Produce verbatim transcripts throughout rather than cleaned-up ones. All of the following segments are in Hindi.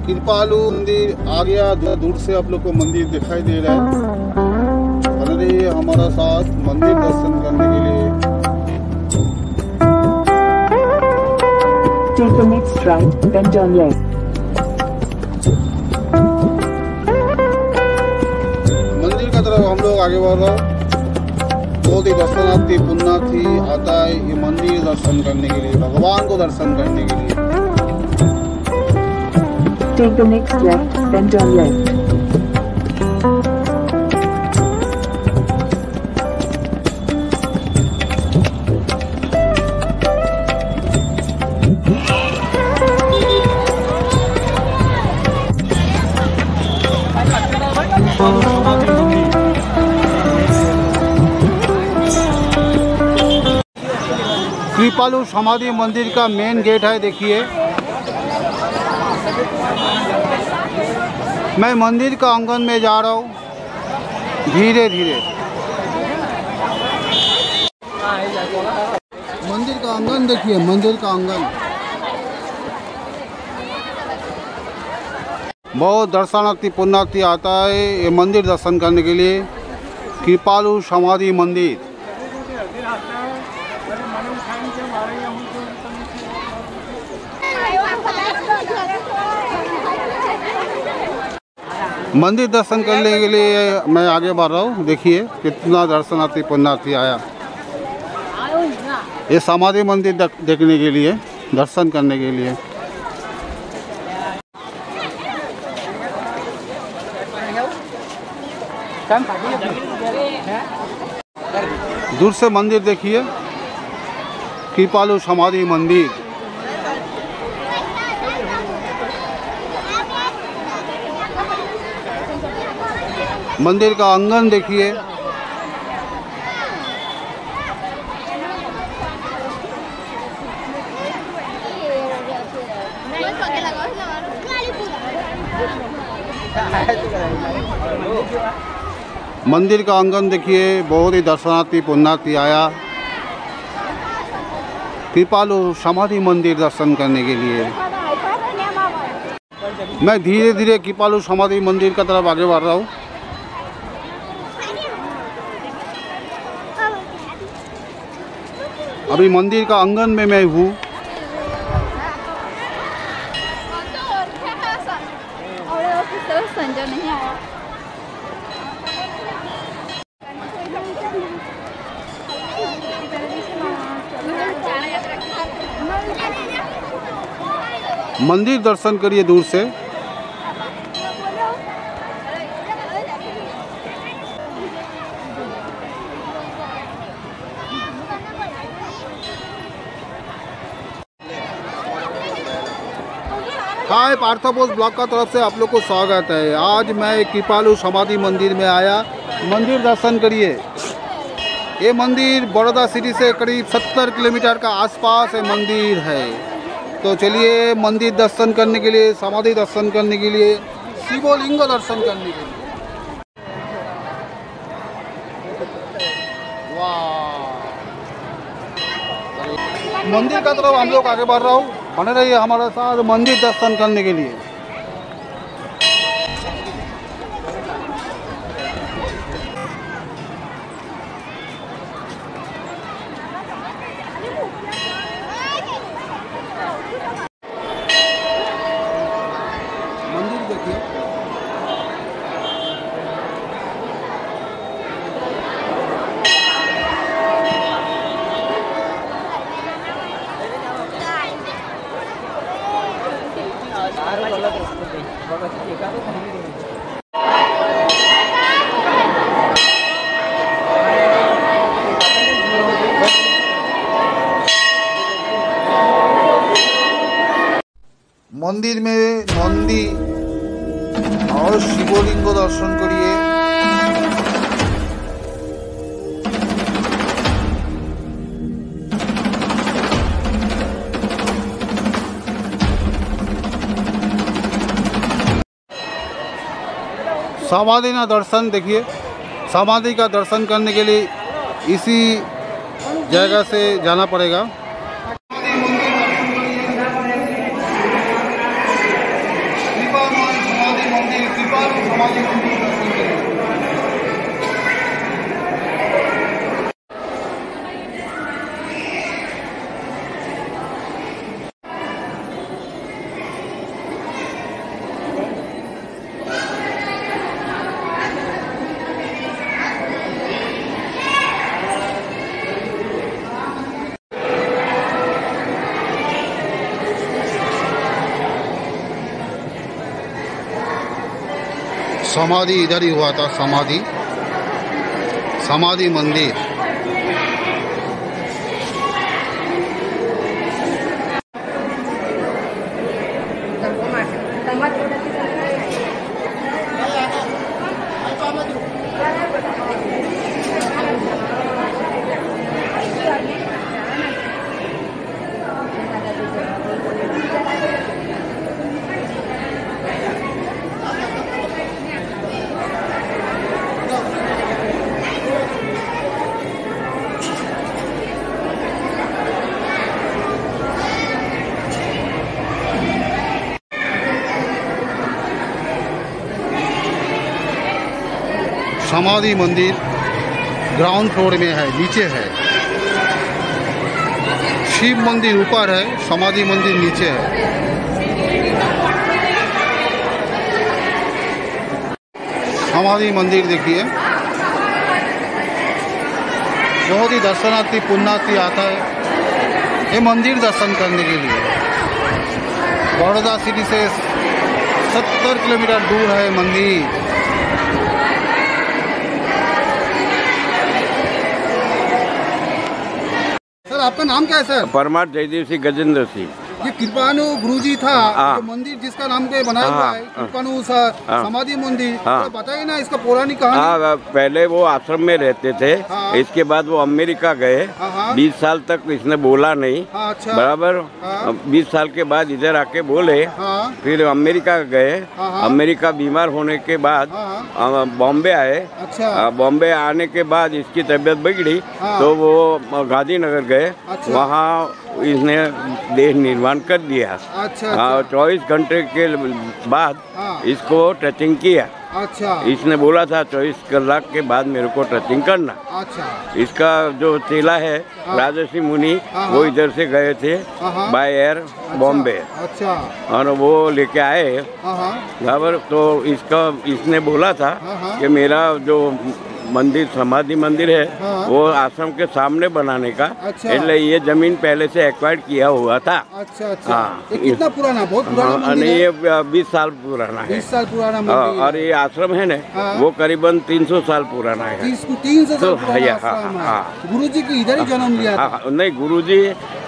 कृपालु मंदिर आ गया। दूर से आप लोग को मंदिर दिखाई दे रहा है। बने रहिए हमारा साथ मंदिर दर्शन करने के लिए। Take the next right, then turn left. मंदिर का तरफ हम लोग आगे बढ़ रहे हैं। बहुत ही दर्शनार्थी पुण्यार्थी आता है ये मंदिर दर्शन करने के लिए, भगवान को दर्शन करने के लिए। Take the next left, then turn left. कृपालु समाधि मंदिर का मेन गेट है। देखिए मैं मंदिर का आंगन में जा रहा हूँ धीरे धीरे। मंदिर का आंगन देखिए, मंदिर का आंगन बहुत दर्शनार्थी पुण्यार्थी आता है ये मंदिर दर्शन करने के लिए। कृपालु समाधि मंदिर मंदिर दर्शन करने के लिए मैं आगे बढ़ रहा हूँ। देखिए कितना दर्शनार्थी पुण्यार्थी आया ये समाधि मंदिर देखने के लिए, दर्शन करने के लिए। दूर से मंदिर देखिए, कृपालु समाधि मंदिर। मंदिर का आंगन देखिए। मंदिर का आंगन देखिए, बहुत ही दर्शनार्थी पुण्यार्थी आया कृपालु समाधि मंदिर दर्शन करने के लिए। मैं धीरे धीरे कृपालु समाधि मंदिर का तरफ आगे बढ़ रहा हूँ। अभी मंदिर का आंगन में मैं हूँ। मंदिर दर्शन करिए दूर से। हाय, पार्थापोस ब्लॉग का तरफ से आप लोग को स्वागत है। आज मैं कृपालु समाधि मंदिर में आया। मंदिर दर्शन करिए। ये मंदिर बड़ौदा सिटी से करीब सत्तर किलोमीटर का आसपास ये मंदिर है। तो चलिए मंदिर दर्शन करने के लिए, समाधि दर्शन करने के लिए, शिवलिंग दर्शन करने के लिए। वाह, मंदिर का तरफ हम लोग आगे बढ़ रहा हूँ। बने रहिए हमारे साथ मंदिर दर्शन करने के लिए। मंदिर देखिए, मंदिर में नंदी और शिवलिंग को दर्शन करिए। समाधि का दर्शन देखिए। समाधि का दर्शन करने के लिए इसी जगह से जाना पड़ेगा। समाधि मंदिर दर्शन करिए। समाधि इधर ही हुआ था, समाधि समाधि मंदिर। समाधि मंदिर ग्राउंड फ्लोर में है, नीचे है। शिव मंदिर ऊपर है, समाधि मंदिर नीचे है। समाधि मंदिर देखिए, बहुत ही दर्शनार्थी पुण्यार्थी आता है ये मंदिर दर्शन करने के लिए। बड़ौदा सिटी से सत्तर किलोमीटर दूर है मंदिर। सर आपका नाम क्या है सर? परमार्थ जयदेव सिंह गजेंद्र सिंह। ये कृपानु गुरुजी था, हाँ। जो मंदिर जिसका नाम पे बनाया हुआ है, कृपानु समाधि मंदिर, हाँ। तो बताइए ना इसका पौराणिक कहानी। हाँ, पहले वो आश्रम में रहते थे। हाँ। इसके बाद वो अमेरिका गए। हाँ। बीस साल तक इसने बोला नहीं। हाँ, अच्छा। बराबर। हाँ। बीस साल के बाद इधर आके बोले। हाँ। फिर अमेरिका गए। हाँ। अमेरिका बीमार होने के बाद हाँ। बॉम्बे आए। अच्छा। बॉम्बे आने के बाद इसकी तबीयत बिगड़ी। हाँ। तो वो गांधीनगर गए। अच्छा। वहाँ इसने देह निर्माण कर दिया। अच्छा, हाँ, अच्छा। चौबीस घंटे के बाद हाँ। इसको टचिंग किया। अच्छा। इसने बोला था चौबीस कलाक के बाद मेरे को टचिंग करना। अच्छा। इसका जो चेला है हाँ। राजर्षि मुनि, हाँ। वो इधर से गए थे हाँ। By air Bombay. अच्छा। और वो लेके आए हाँ। बराबर। तो इसका इसने बोला था हाँ। कि मेरा जो मंदिर समाधि मंदिर है हाँ। वो आश्रम के सामने बनाने का। अच्छा। इसलिए ये जमीन पहले से एक्वायर्ड किया हुआ था। अच्छा अच्छा। हाँ। ये कितना पुराना? बहुत पुराना हाँ, मंदिर नहीं है। ये बीस साल पुराना है। बीस साल पुराना हाँ, मंदिर। और ये आश्रम है ना हाँ। वो करीबन तीन सौ साल पुराना है। तीस तीन सौ तो साल पुराना है, आश्रम है। हाँ। गुरुजी की इधर ही जन्म लिया हाँ, था। हाँ, नहीं गुरुजी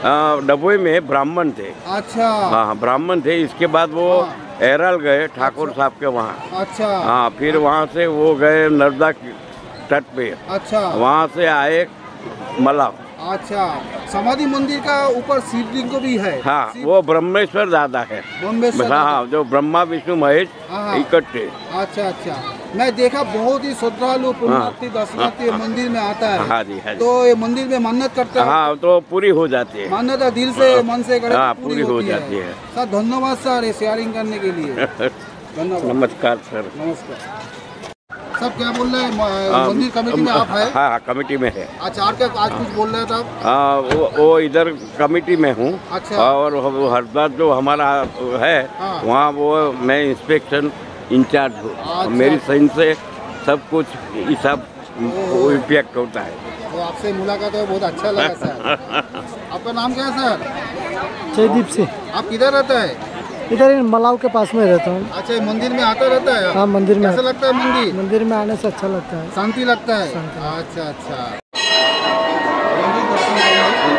डबोई में ब्राह्मण थे। अच्छा। हाँ, ब्राह्मण थे। इसके बाद वो हाँ। एरल गए ठाकुर साहब के वहाँ। अच्छा। हाँ, फिर वहाँ से वो गए नर्मदा तट पे। अच्छा। वहाँ से आए मलाव। अच्छा। समाधि मंदिर का ऊपर शिवलिंग भी है। हाँ, शिव- वो ब्रह्मेश्वर दादा है। ब्रह्मेश्वर हाँ, जो ब्रह्मा विष्णु महेश हाँ। इकट्ठे। अच्छा अच्छा। मैं देखा बहुत ही श्रद्धालु पुण्यार्थी हाँ। दर्शनार्थी ये मंदिर में आता है। हाँ जी, हाँ जी। तो ये मंदिर में मन्नत करता है। हाँ, तो पूरी हो जाती है। मान्यता दिल से मन से करे हाँ, तो पूरी हो होती जाती है। सर धन्यवाद सर ये शेयरिंग करने के लिए। धन्यवाद। नमस्कार सर। नमस्कार। सब क्या बोल रहे हैं? म- मंदिर कमेटी में आप है? हाँ, हाँ, कमेटी में है। आचार्य का आज कुछ बोल रहे थे आप? हाँ, वो, वो इधर कमेटी में हूँ। अच्छा। और वो हरिद्वार जो हमारा है हाँ। वहाँ वो मैं इंस्पेक्शन इंचार्ज हूँ। अच्छा। मेरी साइन से सब कुछ ये सब ओह। इम्पैक्ट होता है। तो आपसे मुलाकात हो बहुत अच्छा लगा सर। आपका नाम क्या है सर? जयदीप सिंह। आप किधर रहता है? इधर इन मलाव के पास में रहता हूँ। अच्छा ये मंदिर में आता रहता है? हाँ, मंदिर में कैसा लगता है मंदिर? मंदिर में आने से अच्छा लगता है। शांति लगता है। शांति। अच्छा अच्छा। मंदिर दर्शन करेंगे।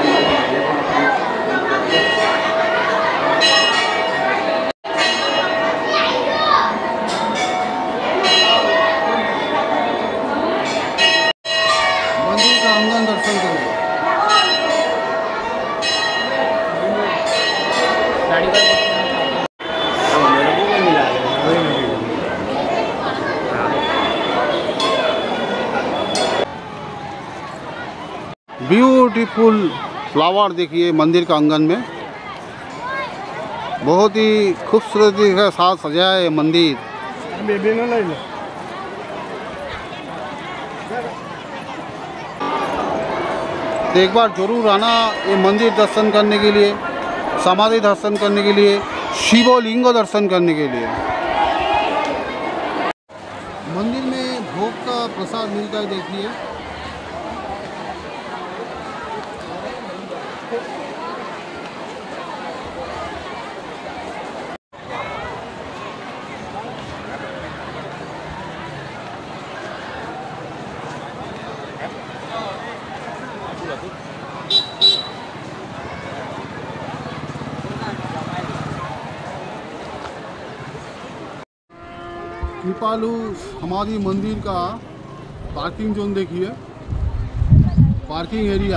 मंदिर का आंगन दर्शन करें। ब्यूटीफुल फ्लावर देखिए मंदिर का आंगन में, बहुत ही खूबसूरती के साथ सजाया है मंदिर। तो एक बार जरूर आना ये मंदिर दर्शन करने के लिए, समाधि दर्शन करने के लिए, शिवलिंग दर्शन करने के लिए। मंदिर में भोग का प्रसाद मिलता है, देखिए। कृपालु समाधि मंदिर का पार्किंग जोन देखिए, पार्किंग एरिया,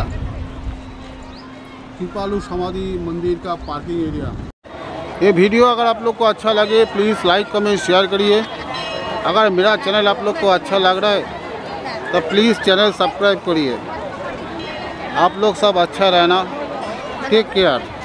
कृपालु समाधि मंदिर का पार्किंग एरिया। ये वीडियो अगर आप लोग को अच्छा लगे प्लीज़ लाइक कमेंट शेयर करिए। अगर मेरा चैनल आप लोग को अच्छा लग रहा है तो प्लीज़ चैनल सब्सक्राइब करिए। आप लोग सब अच्छा रहना, टेक केयर।